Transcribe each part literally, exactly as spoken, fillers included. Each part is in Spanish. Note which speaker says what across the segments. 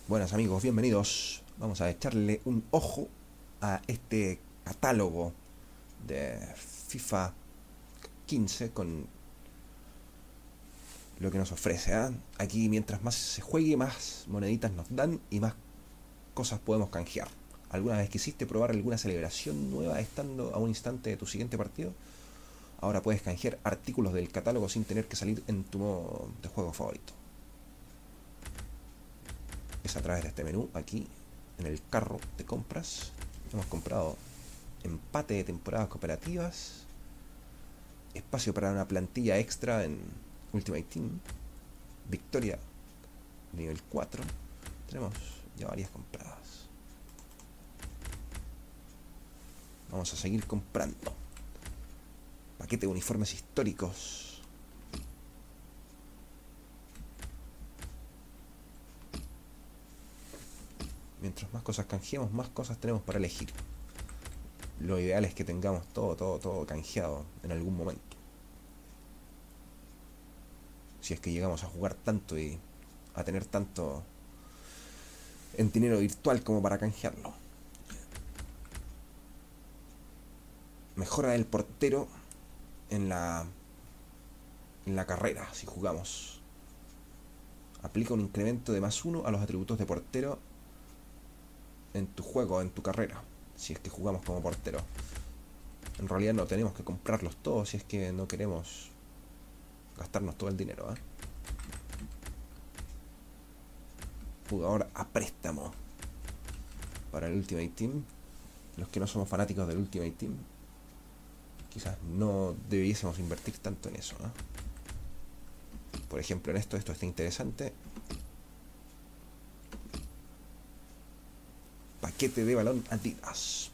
Speaker 1: Buenas amigos, bienvenidos. Vamos a echarle un ojo a este catálogo de FIFA quince con lo que nos ofrece. ¿eh? Aquí mientras más se juegue, más moneditas nos dan y más cosas podemos canjear. ¿Alguna vez quisiste probar alguna celebración nueva estando a un instante de tu siguiente partido? Ahora puedes canjear artículos del catálogo sin tener que salir en tu modo de juego favorito. Es a través de este menú aquí en el carro de compras. Hemos comprado empate de temporadas cooperativas, espacio para una plantilla extra en Ultimate Team, victoria nivel cuatro. Tenemos ya varias compradas. Vamos a seguir comprando. Paquete de uniformes históricos. Mientras más cosas canjeemos, más cosas tenemos para elegir. Lo ideal es que tengamos todo, todo, todo canjeado en algún momento. Si es que llegamos a jugar tanto y a tener tanto en dinero virtual como para canjearlo. Mejora del portero en la en la carrera si jugamos. Aplica un incremento de más uno a los atributos de portero en tu juego, en tu carrera, si es que jugamos como portero. En realidad no tenemos que comprarlos todos si es que no queremos gastarnos todo el dinero. ¿eh? Jugador a préstamo para el Ultimate Team. Los que no somos fanáticos del Ultimate Team, quizás no debiésemos invertir tanto en eso. ¿eh? Por ejemplo, en esto, esto está interesante. Paquete de balón Adidas.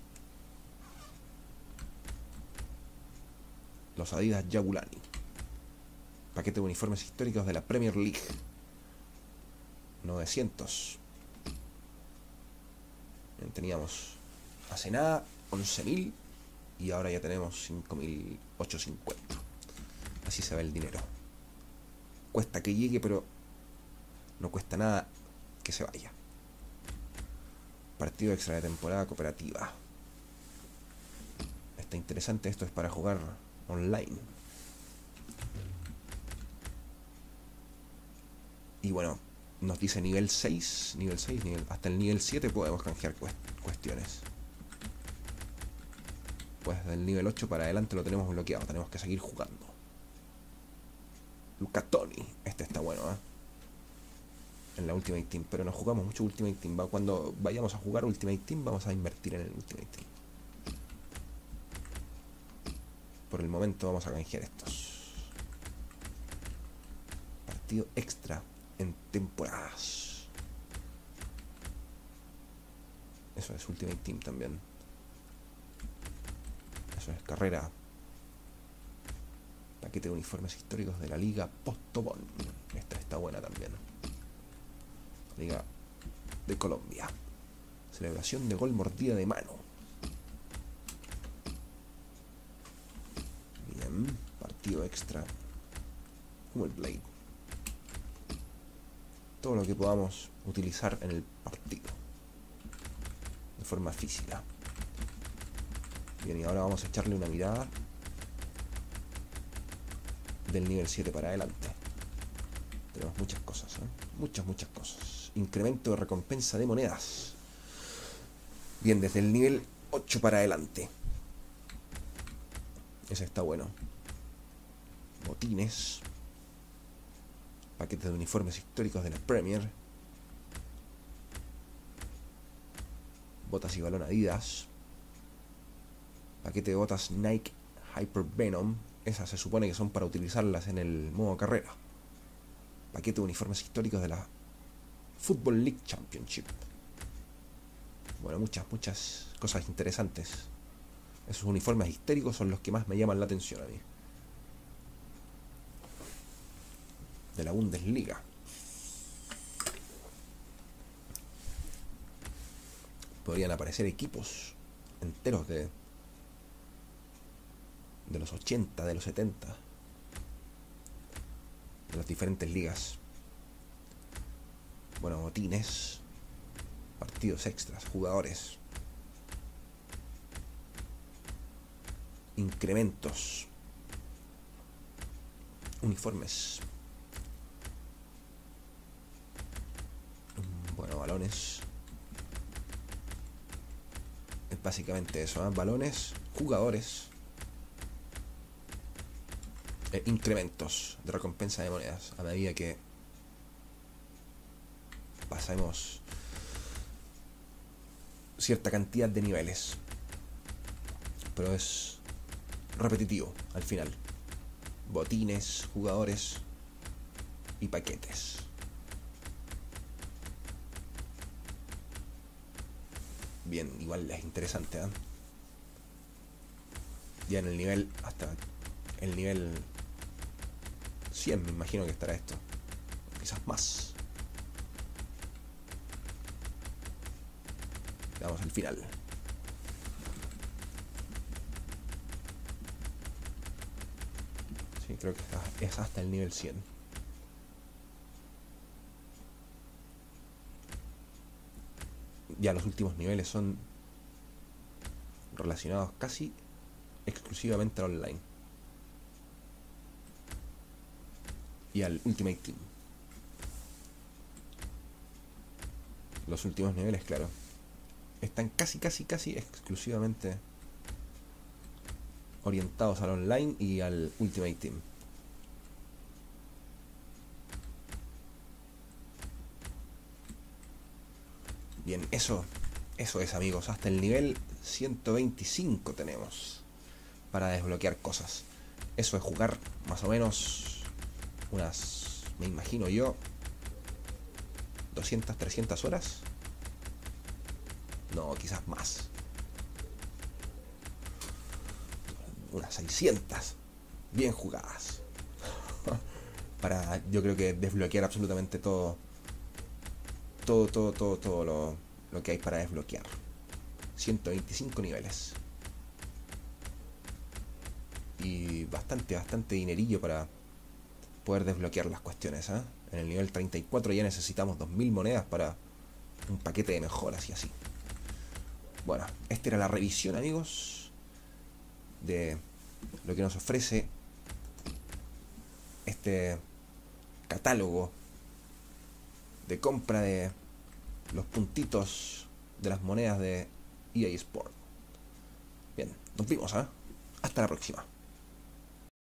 Speaker 1: Los Adidas Yagulani. Paquete de uniformes históricos de la Premier League. novecientos. Teníamos hace nada once mil y ahora ya tenemos cinco mil ochocientos cincuenta. Así se va el dinero. Cuesta que llegue, pero no cuesta nada que se vaya. Partido extra de temporada cooperativa. Está interesante, esto es para jugar online. Y bueno, nos dice nivel seis, nivel seis, nivel, hasta el nivel siete podemos canjear cuestiones. Pues del nivel ocho para adelante lo tenemos bloqueado, tenemos que seguir jugando. Luca Toni, este está bueno, ¿eh? En la Ultimate Team, pero no jugamos mucho Ultimate Team. Cuando vayamos a jugar Ultimate Team vamos a invertir en el Ultimate Team. Por el momento vamos a canjear estos. Partido extra en temporadas. Eso es Ultimate Team también. Eso es carrera. Paquete de uniformes históricos de la Liga Postobón. Esta está buena también. Liga de Colombia. Celebración de gol mordida de mano. Bien. Partido extra. Humble Blade. Todo lo que podamos utilizar en el partido. De forma física. Bien, y ahora vamos a echarle una mirada del nivel siete para adelante. Tenemos muchas cosas, ¿eh? Muchas, muchas cosas. Incremento de recompensa de monedas. Bien, desde el nivel ocho para adelante. Ese está bueno. Botines. Paquetes de uniformes históricos de la Premier. Botas y balón Adidas. Paquete de botas Nike Hyper Venom. Esas se supone que son para utilizarlas en el modo carrera. Paquete de uniformes históricos de la Football League Championship. Bueno, muchas, muchas cosas interesantes. Esos uniformes históricos son los que más me llaman la atención a mí. De la Bundesliga. Podrían aparecer equipos enteros de de los ochenta, de los setenta, de las diferentes ligas. Bueno, botines. Partidos extras, jugadores. Incrementos. Uniformes. Bueno, balones. Es básicamente eso, ¿eh? Balones, jugadores. Eh, incrementos de recompensa de monedas a medida que pasemos cierta cantidad de niveles, pero es repetitivo al final. Botines, jugadores y paquetes. Bien, igual es interesante, ¿eh? Ya en el nivel, hasta el nivel cien me imagino que estará esto, quizás más. Vamos al final. Sí, creo que es hasta el nivel cien. Ya los últimos niveles son relacionados casi exclusivamente al online y al Ultimate Team. Los últimos niveles, claro, están casi, casi, casi exclusivamente orientados al online y al Ultimate Team. Bien, eso, eso es, amigos. Hasta el nivel ciento veinticinco tenemos para desbloquear cosas. Eso es jugar más o menos unas, me imagino yo, doscientas, trescientas horas. No, quizás más. Unas seiscientas bien jugadas. Para, yo creo que desbloquear absolutamente todo. Todo, todo, todo, todo lo, lo que hay para desbloquear. ciento veinticinco niveles. Y bastante, bastante dinerillo para poder desbloquear las cuestiones, ¿eh? En el nivel treinta y cuatro ya necesitamos dos mil monedas para un paquete de mejoras y así. Bueno, esta era la revisión, amigos, de lo que nos ofrece este catálogo de compra de los puntitos de las monedas de E A Sport. Bien, nos vemos, ¿eh? Hasta la próxima.